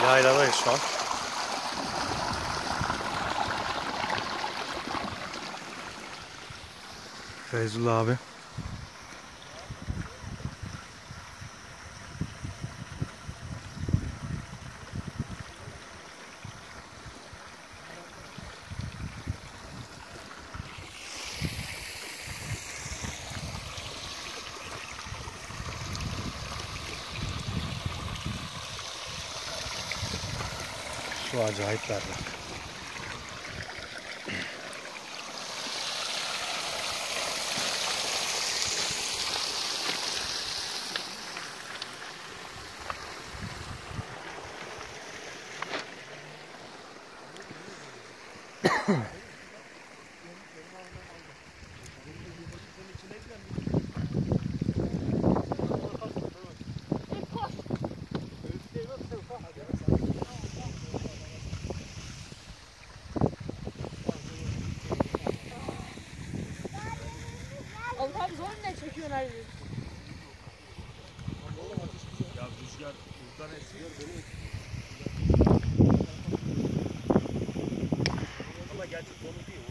Yayladayız şu an. Feyzullah abi. Su acayip berrak. Abi zor ne çekiyorsun her yeri? Ya rüzgar buradan esiyor beni. Ama gerçi konu değil.